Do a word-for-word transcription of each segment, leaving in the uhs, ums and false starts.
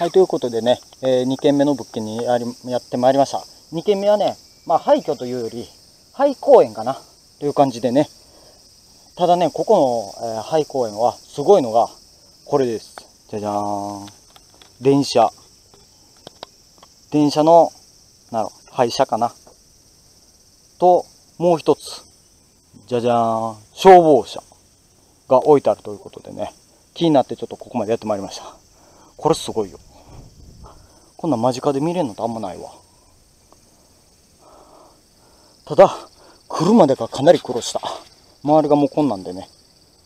はい、ということでね、えー、にけんめの物件にやりやってまいりました。にけんめはね、まあ廃墟というより廃公園かなという感じでね。ただね、ここの、えー、廃公園はすごいのがこれです。じゃじゃーん。電車。電車の、なる廃車かな。と、もう一つ。じゃじゃーん。消防車が置いてあるということでね。気になってちょっとここまでやってまいりました。これすごいよ。こんなん間近で見れるのってあんまないわ。ただ、車でがかなり苦労した。周りがもうこんなんでね。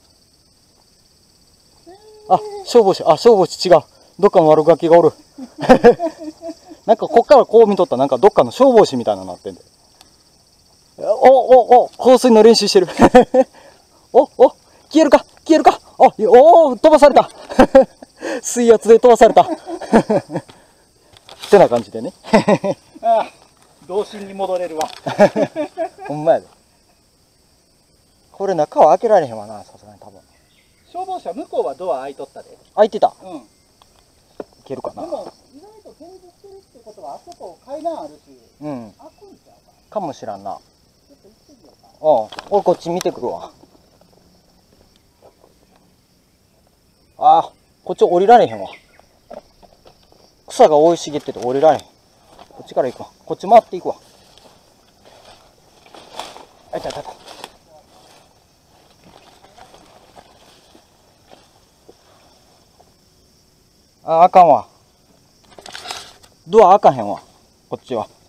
あ、消防士、あ、消防士違う。どっかの悪ガキがおる。なんかこっからこう見とったらなんかどっかの消防士みたいなのなってんで。お、お、お、香水の練習してる。お、お、消えるか消えるかお、お、飛ばされた。水圧で飛ばされた。ってな感じでね。 ああ、童心に戻れるわ。 ほんまやで。これ中は開けられへんわな、さすがに多分。 消防車向こうはドア開いとったで。 開いてた。 うん。 いけるかな。 でも意外と展示してるってことはあそこ階段あるし。 うん。 開くんちゃうか。 かもしらんな。 ちょっと行ってみようか。 ああ、俺こっち見てくるわ。ああ、こっち降りられへんわ。草が生い茂ってて降りられへん。こっちから行くわ。こっち回っていくわ。あいたいたいた。あ、あかんわ。ドア開かへんわ。こっちは。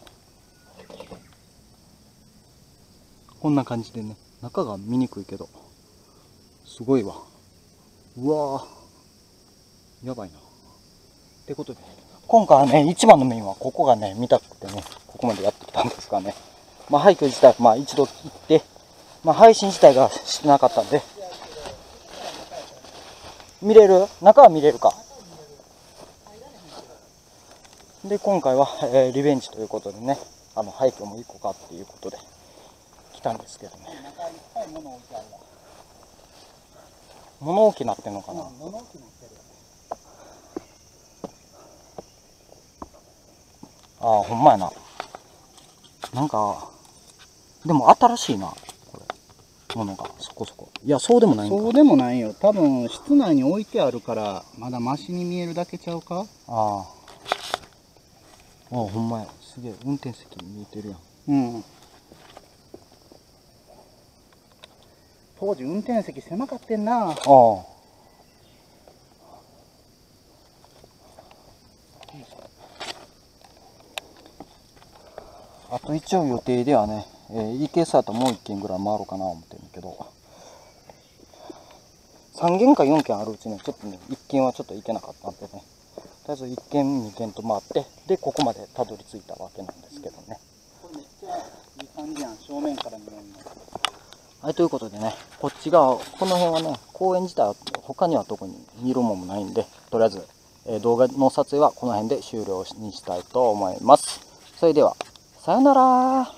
こんな感じでね。中が見にくいけど。すごいわ。うわー。やばいな。ってことで、今回はね、一番のメインはここがね、見たくてね、ここまでやってきたんですがね。まあ廃墟自体、まあ一度行って、まあ配信自体がしてなかったんで。見れる？中は見れるか。で、今回は、えー、リベンジということでね、あの廃墟も行こうかっていうことで来たんですけどね。 中いっぱい物置いてあるわ。 物置なってんのかな。 うん、物置なってる。 ああ、ほんまやな。なんか、でも新しいな、これ。物が、そこそこ。いや、そうでもないんか。 そうでもないよ。多分室内に置いてあるからまだマシに見えるだけちゃうか。 ああ。ああ、ほんまや。すげえ、運転席に見えてるやん。 うん。当時運転席狭かってんな。 ああ。あと一応予定ではね、えー、行けそうやったらもう一軒ぐらい回ろうかな思ってるんだけど、さんけんかよんけんあるうちにちょっとね、いっけんはちょっと行けなかったんでね、とりあえずいっけんにけんと回って、で、ここまでたどり着いたわけなんですけどね。 これめっちゃいい感じやん、正面から見るの。 はい、ということでね、こっち側、この辺はね、公園自体は他には特に見るもんもないんで、とりあえず、えー、動画の撮影はこの辺で終了にしたいと思います。それでは、さよなら。